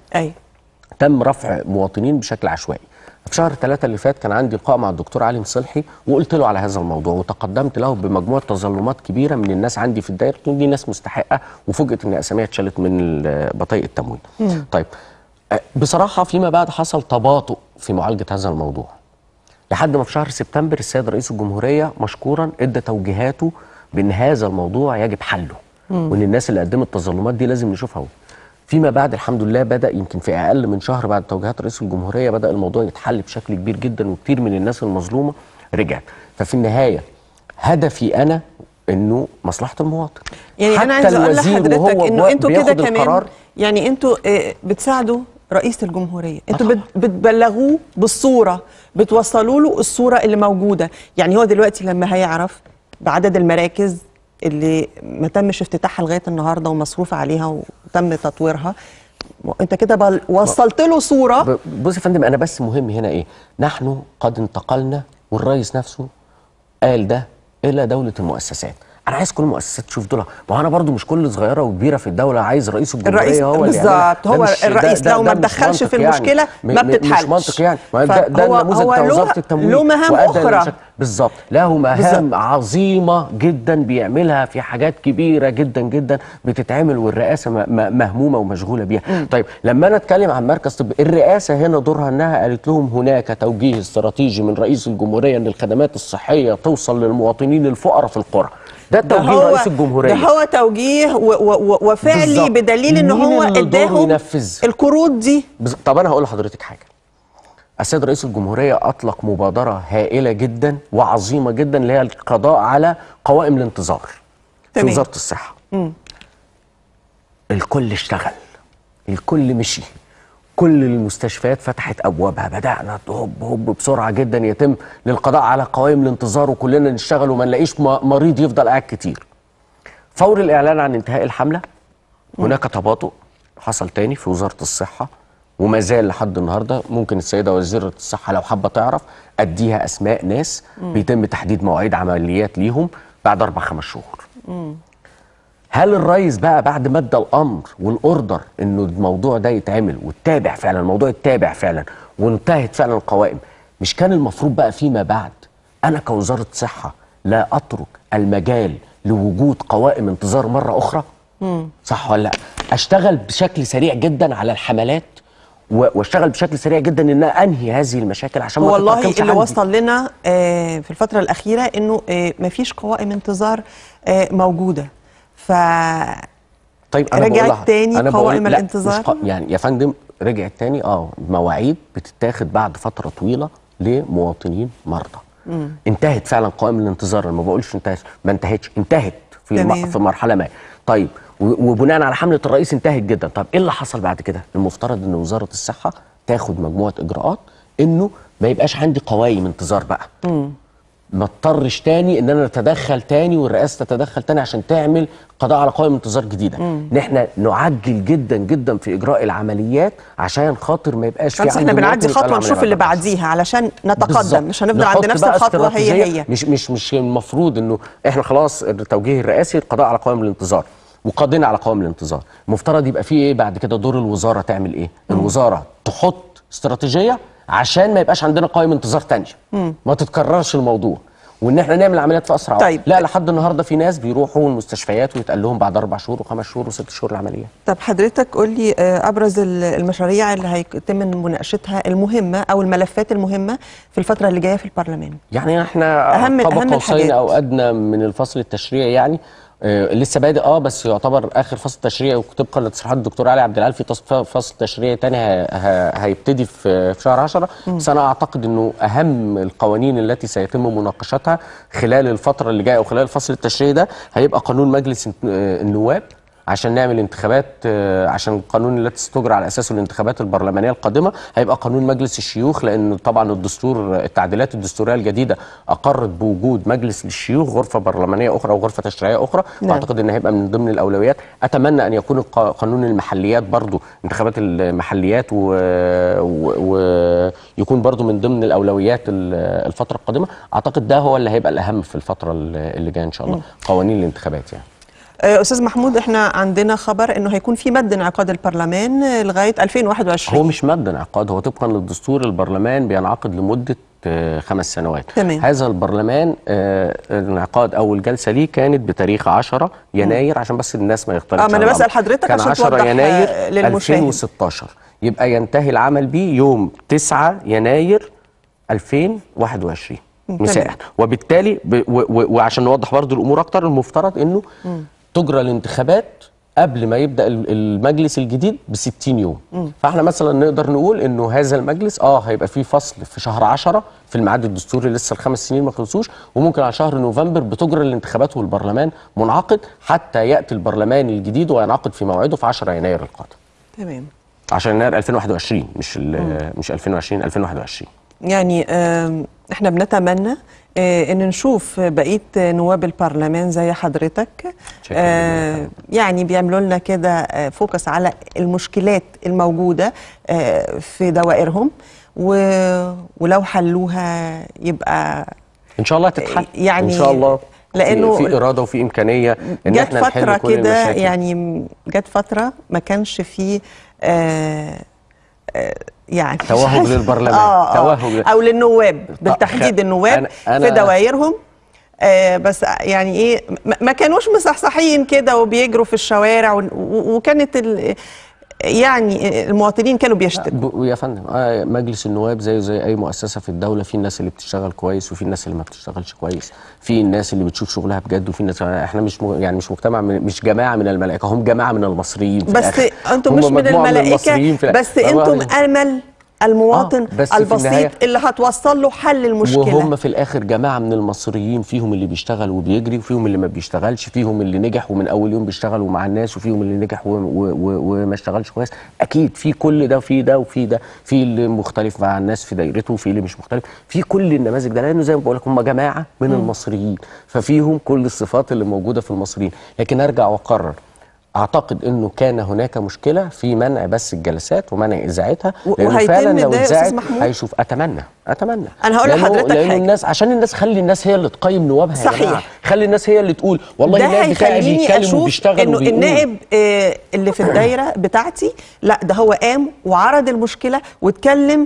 تم رفع مواطنين بشكل عشوائي. في شهر 3 اللي فات كان عندي لقاء مع الدكتور علي مصلحي، وقلت له على هذا الموضوع وتقدمت له بمجموعه تظلمات كبيره من الناس عندي في الدايره، دي ناس مستحقه، وفوجئت ان اساميها اتشالت من بطايق التموين. طيب بصراحه فيما بعد حصل تباطؤ في معالجه هذا الموضوع، لحد ما في شهر سبتمبر السيد رئيس الجمهوريه مشكورا ادى توجيهاته بان هذا الموضوع يجب حله، وان الناس اللي قدمت التظلمات دي لازم نشوفها. فيما بعد الحمد لله بدا يمكن في اقل من شهر بعد توجيهات رئيس الجمهوريه بدا الموضوع يتحل بشكل كبير جدا، وكتير من الناس المظلومه رجعت. ففي النهايه هدفي انا انه مصلحه المواطن.
يعني انا عايز اقول لحضرتك انه انتوا كده كمان، يعني انتوا بتساعدوا رئيس الجمهوريه، انتوا بتبلغوه بالصوره، بتوصلوا له الصوره اللي موجوده. يعني هو دلوقتي لما هيعرف بعدد المراكز اللي ما تمش افتتاحها لغايه النهارده ومصروف عليها وتم تطويرها، انت كده وصلت له صوره.
بص يا فندم، انا بس مهم هنا ايه، نحن قد انتقلنا والرئيس نفسه قال ده الى دوله المؤسسات. انا عايز كل المؤسسات تشوف دول. ما هو انا برضو مش كل صغيره وكبيره في الدوله عايز رئيس الجمهوريه هو اللي
بالظبط. هو الرئيس لو ما تدخلش في المشكله ما بتتحلش.
مش منطق يعني. ده النموذج بتاع وزاره التموين
له مهام اخرى
بالظبط، له مهام عظيمه جدا بيعملها في حاجات كبيره جدا جدا بتتعمل، والرئاسه مهمومه ومشغوله بيها. طيب لما انا اتكلم عن مركز طب، الرئاسه هنا دورها انها قالت لهم هناك توجيه استراتيجي من رئيس الجمهوريه ان الخدمات الصحيه توصل للمواطنين الفقراء في القرى. ده توجيه رئيس الجمهوريه،
ده هو توجيه وفعلي بدليل ان هو اداهم القروض دي.
طب انا هقول لحضرتك حاجه. السيد رئيس الجمهوريه اطلق مبادره هائله جدا وعظيمه جدا اللي هي القضاء على قوائم الانتظار في وزاره الصحه. الكل اشتغل، الكل مشي، كل المستشفيات فتحت ابوابها، بدانا هوب بسرعه جدا يتم للقضاء على قوائم الانتظار، وكلنا نشتغل وما نلاقيش مريض يفضل قاعد كتير. فور الاعلان عن انتهاء الحمله هناك تباطؤ حصل تاني في وزاره الصحه، وما زال لحد النهارده. ممكن السيده وزيره الصحه لو حابه تعرف اديها اسماء ناس بيتم تحديد مواعيد عمليات ليهم بعد 4-5 شهور. هل الرئيس بقى بعد ما ادى الامر والاوردر انه الموضوع ده يتعمل وتتابع فعلا، الموضوع يتابع فعلا وانتهت فعلا القوائم، مش كان المفروض بقى فيما بعد انا كوزاره صحه لا اترك المجال لوجود قوائم انتظار مره اخرى؟ صح ولا لا؟ اشتغل بشكل سريع جدا على الحملات واشتغل بشكل سريع جدا ان انهي هذه المشاكل عشان ما
والله اللي وصل لنا في الفتره الاخيره انه مفيش قوائم انتظار موجوده.
طيب أنا
رجعت تاني قوائم الانتظار
يعني يا فندم رجعت تاني مواعيد بتتاخد بعد فتره طويله لمواطنين مرضى. انتهت فعلا قوائم الانتظار، انا ما بقولش انتهت، ما انتهتش، انتهت في مرحله ما. طيب وبناء على حمله الرئيس انتهت جدا. طب ايه اللي حصل بعد كده؟ المفترض ان وزاره الصحه تاخد مجموعه اجراءات انه ما يبقاش عندي قوائم انتظار بقى. ما اضطرش تاني ان انا اتدخل تاني والرئاسه تتدخل تاني عشان تعمل قضاء على قوائم انتظار جديده. ان احنا نعجل جدا جدا في اجراء العمليات عشان خاطر ما يبقاش في عندنا.
احنا بنعدي خطوه نشوف اللي بعديها علشان نتقدم، مش هنفضل عند نفس الخطوه هي.
مش المفروض انه احنا خلاص التوجيه الرئاسي القضاء على قوائم الانتظار وقضينا على قوائم الانتظار. المفترض يبقى في ايه بعد كده؟ دور الوزاره تعمل ايه؟ الوزاره تحط استراتيجيه عشان ما يبقاش عندنا قوائم انتظار تانية، ما تتكررش الموضوع، وان احنا نعمل عمليات في اسرع وقت. لا، لحد النهارده في ناس بيروحوا المستشفيات ويتقال لهم بعد 4 شهور و5 شهور و6 شهور العمليه.
طب حضرتك قول لي ابرز المشاريع اللي هيتم مناقشتها المهمه او الملفات المهمه في الفتره اللي جايه في البرلمان.
يعني احنا قاب قوسين او ادنى من الفصل التشريعي، يعني لسه بادئ بس يعتبر اخر فصل تشريعي، وطبقا لتصريحات الدكتور علي عبد العال في فصل تشريعي تاني هيبتدي في شهر 10. بس انا اعتقد انه اهم القوانين التي سيتم مناقشتها خلال الفتره اللي جايه او خلال الفصل التشريعي ده هيبقى قانون مجلس النواب عشان نعمل انتخابات، عشان القانون التي ستجرى على اساسه الانتخابات البرلمانيه القادمه. هيبقى قانون مجلس الشيوخ، لان طبعا التعديلات الدستوريه الجديده اقرت بوجود مجلس للشيوخ، غرفه برلمانيه اخرى وغرفه تشريعيه اخرى. واعتقد ان هيبقى من ضمن الاولويات. اتمنى ان يكون قانون المحليات برضو، انتخابات المحليات، ويكون برضو من ضمن الاولويات الفتره القادمه. اعتقد ده هو اللي هيبقى الاهم في الفتره اللي جايه ان شاء الله، قوانين الانتخابات يعني.
أستاذ محمود، احنا عندنا خبر انه هيكون في مد انعقاد البرلمان لغاية 2021.
هو مش مد انعقاد، هو طبقا للدستور البرلمان بينعقد لمدة 5 سنوات.
تمام.
هذا البرلمان انعقاد اول جلسة ليه كانت بتاريخ 10 يناير، عشان بس الناس ما يختلطش.
ما انا بسأل حضرتك
كان
عشان
10 يناير
للمشاهد.
2016، يبقى ينتهي العمل بيه يوم 9 يناير 2021 مساء. وبالتالي وعشان نوضح برضو الامور اكتر، المفترض انه تجرى الانتخابات قبل ما يبدأ المجلس الجديد ب60 يوم. فاحنا مثلا نقدر نقول انه هذا المجلس هيبقى فيه فصل في شهر 10 في الميعاد الدستوري، لسه ال5 سنين ما خلصوش، وممكن على شهر نوفمبر بتجرى الانتخابات والبرلمان منعقد حتى يأتي البرلمان الجديد وينعقد في موعده في 10 يناير القادم.
تمام.
10 يناير 2021 مش 2020، 2021.
يعني احنا بنتمنى ان نشوف بقيه نواب البرلمان زي حضرتك يعني بيعملوا لنا كده فوكس على المشكلات الموجوده في دوائرهم، ولو حلوها يبقى
ان شاء الله تتحل
يعني
ان شاء الله.
لانه
في اراده وفي امكانيه ان احنا نحل كل
كده
المشاكل.
يعني جت فتره ما كانش فيه يعني
توهج للبرلمان، توهج
او للنواب بالتحديد، النواب في دوائرهم. بس يعني ايه، ما كانوش مصحصحين كده وبيجروا في الشوارع، وكانت يعني المواطنين كانوا بيشتكوا.
يا فندم مجلس النواب زي اي مؤسسه في الدوله، في الناس اللي بتشتغل كويس وفي الناس اللي ما بتشتغلش كويس، في الناس اللي بتشوف شغلها بجد وفي الناس. احنا مش مجتمع مش جماعه من الملائكه، هم جماعه من المصريين في
بس
الآخر.
انتم مش من الملائكه، بس انتم امل المواطن البسيط اللي هتوصل له حل المشكله.
وهم في الاخر جماعه من المصريين، فيهم اللي بيشتغل وبيجري وفيهم اللي ما بيشتغلش، فيهم اللي نجح ومن اول يوم بيشتغل ومع الناس، وفيهم اللي نجح وما اشتغلش كويس. اكيد في كل ده وفي ده وفي ده، في اللي مختلف مع الناس في دايرته وفي اللي مش مختلف، في كل النماذج ده، لانه زي ما بقول لك هم جماعه من المصريين، ففيهم كل الصفات اللي موجوده في المصريين. لكن ارجع واقرر، اعتقد انه كان هناك مشكله في منع بس الجلسات ومنع اذاعتها، لانه فعلا لو اتذاعت هيشوف. اتمنى
انا هقول لحضرتك
لانه الناس، عشان الناس، خلي الناس هي اللي تقيم نوابها.
صحيح،
خلي الناس هي اللي تقول والله النائب بتاعي بيتكلم وبيشتغل
انه النائب اللي في الدايره بتاعتي لا ده هو قام وعرض المشكله واتكلم.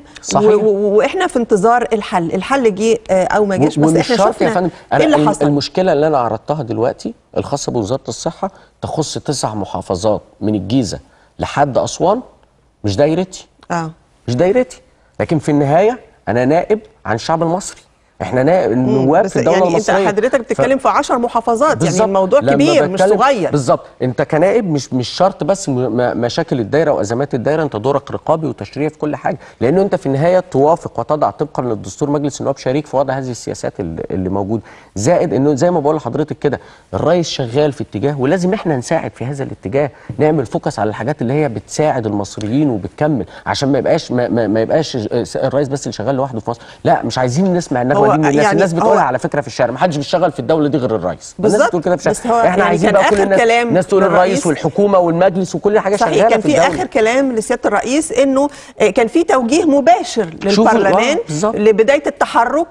واحنا في انتظار الحل جه او ما جاش، بس احنا شفنا ايه اللي حصل.
المشكله اللي انا عرضتها دلوقتي الخاصه بوزاره الصحه تخص 9 محافظات من الجيزه لحد اسوان، مش دايرتي. مش دايرتي، لكن في النهايه انا نائب عن الشعب المصري. احنا نواب في الدوله المصريه.
يعني انت حضرتك بتتكلم في 10 محافظات، يعني الموضوع كبير مش صغير.
بالظبط. انت كنائب مش شرط بس مشاكل الدايره وازمات الدايره، انت دورك رقابي وتشريعي في كل حاجه، لانه انت في النهايه توافق وتضع طبقا للدستور مجلس النواب شريك في وضع هذه السياسات اللي موجوده. زائد انه زي ما بقول لحضرتك كده، الرئيس شغال في اتجاه ولازم احنا نساعد في هذا الاتجاه، نعمل فوكس على الحاجات اللي هي بتساعد المصريين وبتكمل، عشان ما يبقاش الرئيس بس اللي شغال لوحده في مصر. لا، مش عايزين نسمع النجوى دي من الناس بتقولها على فكره في الشارع. ما حدش بيشتغل في الدوله دي غير الرئيس. الناس بتقول كده في الشارع. احنا عايزين بقى كل الناس تقول الرئيس والحكومه والمجلس وكل حاجه شغاله في الدوله.
كان في اخر كلام لسياده الرئيس انه كان في توجيه مباشر للبرلمان لبدايه التحرك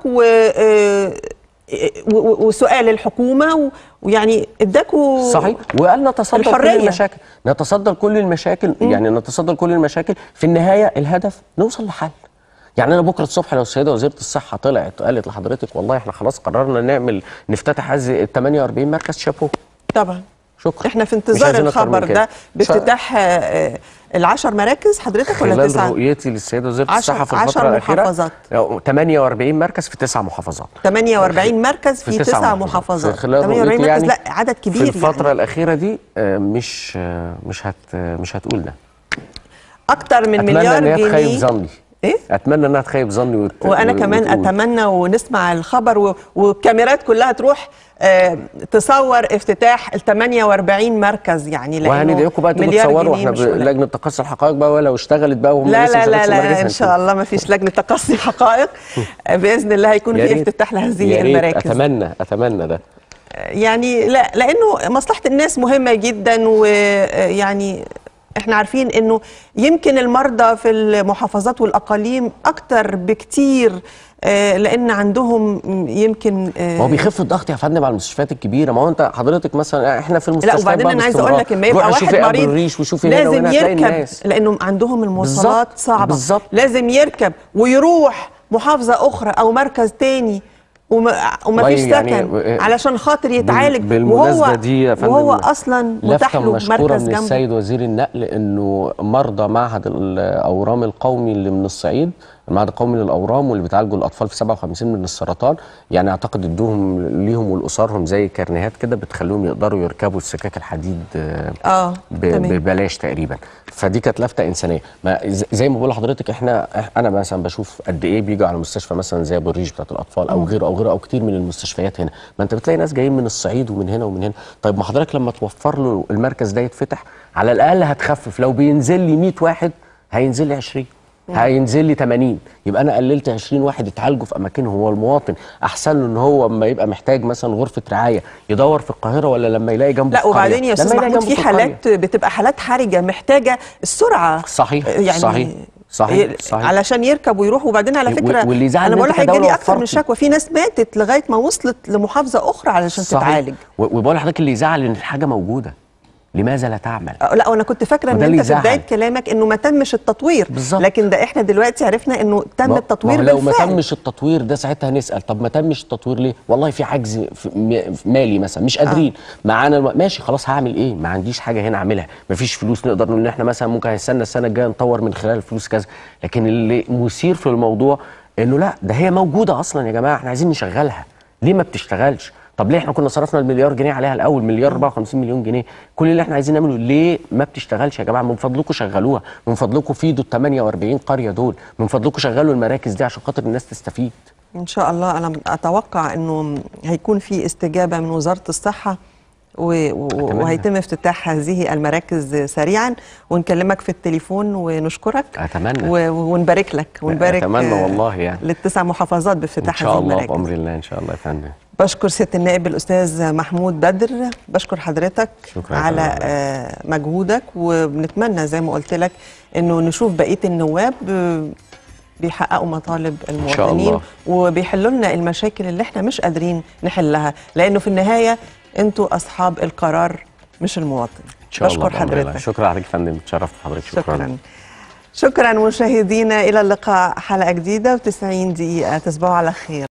وسؤال الحكومه، ويعني اداكوا
صحيح، وقال نتصدى لكل المشاكل. يعني نتصدى لكل المشاكل. في النهايه الهدف نوصل لحل. يعني انا بكره الصبح لو السيده وزيره الصحه طلعت قالت لحضرتك والله احنا خلاص قررنا نفتتح هذه ال 48 مركز، شابوه.
طبعا
شكرا.
احنا في انتظار الخبر ده بافتتاح ال10 مراكز حضرتك ولا 9؟
خلال رؤيتي للسيده وزيره الصحه في الفتره الاخيره 48 مركز في 9 محافظات.
48 مركز في 9 محافظات. 48 مركز يعني لا عدد كبير.
في الفتره الاخيره دي مش هتقول ده.
اكتر من مليار جنيه.
إيه؟ اتمنى انها تخيب ظني
وانا كمان اتمنى ونسمع الخبر والكاميرات كلها تروح تصور افتتاح ال 48 مركز، يعني لانه
وهندعيكم بقى تبقوا تصوروا. احنا لجنه تقصي الحقائق بقى ولو اشتغلت بقى وهم
لا ان شاء الله ما فيش لجنه تقصي حقائق. باذن الله هيكون في افتتاح لهذه المراكز.
اتمنى ده.
يعني لانه مصلحه الناس مهمه جدا، ويعني احنا عارفين انه يمكن المرضى في المحافظات والاقاليم اكتر بكتير، لان عندهم يمكن
ما هو بيخف الضغط يا فندم على المستشفيات الكبيره. ما هو انت حضرتك مثلا احنا في المستشفيات.
لا وبعدين انا عايز اقول لك لما يبقى واحد مريض لازم يركب، لانه عندهم المواصلات صعبه. بالزبط. لازم يركب ويروح محافظه اخرى او مركز تاني وما فيش سكن يعني علشان خاطر يتعالج.
بالمناسبه دي يا فندم
وهو اصلا متاح له مركز
جنبه. من السيد وزير النقل انه مرضى معهد الاورام القومي اللي من الصعيد، المعهد القومي للاورام واللي بتعالجوا الاطفال في 57 من السرطان، يعني اعتقد ادوهم ليهم ولاسرهم زي كارنيهات كده بتخليهم يقدروا يركبوا السكاك الحديد ببلاش تقريبا. فدي كانت لفته انسانيه. زي ما بقول لحضرتك انا مثلا بشوف قد ايه بيجوا على مستشفى مثلا زي ابو الريش بتاعت الاطفال او غيره او كتير من المستشفيات هنا. ما انت بتلاقي ناس جايين من الصعيد ومن هنا ومن هنا. طيب ما حضرتك لما توفر له المركز ده يتفتح، على الاقل هتخفف. لو بينزل لي 100 واحد هينزل لي 20، هينزل لي 80، يبقى انا قللت 20 واحد يتعالجوا في اماكنهم. هو المواطن احسن له ان هو اما يبقى محتاج مثلا غرفه رعايه يدور في القاهره ولا لما يلاقي جنبه.
لا وبعدين يا استاذ محمود في حالات بتبقى حالات حرجه محتاجه السرعه.
صحيح يعني صحيح. صحيح.
علشان يركب ويروح. وبعدين على فكره
واللي يزعل
انا بقول
إن أنت
لك
كدولة
جالي اكثر من
وفرتي.
شكوى، في ناس ماتت لغايه ما وصلت لمحافظه اخرى علشان تتعالج.
وبقول لحضرتك اللي يزعل ان الحاجه موجوده، لماذا لا تعمل؟
لا، وانا كنت فاكره ان انت في بدايه كلامك انه ما تمش التطوير
بالظبط.
لكن ده احنا دلوقتي عرفنا انه تم التطوير
لو
بالفعل.
ما تمش التطوير ده ساعتها هنسال طب ما تمش التطوير ليه؟ والله في عجز مالي مثلا، مش قادرين معانا ماشي خلاص هعمل ايه؟ ما عنديش حاجه هنا اعملها، ما فيش فلوس نقدر نقول ان احنا مثلا ممكن هنستنى السنه الجايه نطور من خلال الفلوس كذا. لكن اللي مثير في الموضوع انه لا، ده هي موجوده اصلا يا جماعه، احنا عايزين نشغلها. ليه ما بتشتغلش؟ طب ليه احنا كنا صرفنا المليار جنيه عليها الاول، مليار 54 مليون جنيه، كل اللي احنا عايزين نعمله ليه ما بتشتغلش يا جماعه؟ من فضلكم شغلوها، من فضلكم فيدوا ال 48 قريه دول، من فضلكم شغلوا المراكز دي عشان خاطر الناس تستفيد.
ان شاء الله. انا اتوقع انه هيكون في استجابه من وزاره الصحه وهيتم افتتاح هذه المراكز سريعا، ونكلمك في التليفون ونشكرك.
اتمنى
ونبارك لك ونبارك
اتمنى والله يعني
لل9 محافظات بافتتاح هذه المراكز
ان شاء الله بامر الله. ان شاء الله يا فندم.
بشكر سيادة النائب الأستاذ محمود بدر، بشكر حضرتك على مجهودك، وبنتمنى زي ما قلت لك إنه نشوف بقية النواب بيحققوا مطالب المواطنين وبيحلوا لنا المشاكل اللي احنا مش قادرين نحلها، لأنه في النهاية انتوا أصحاب القرار مش المواطن.
إن شاء الله.
بشكر حضرتك.
شكرا حضرتك يا فندم، اتشرفت بحضرتك.
شكرا مشاهدينا، إلى اللقاء حلقة جديدة و90 دقيقة، تصبحوا على خير.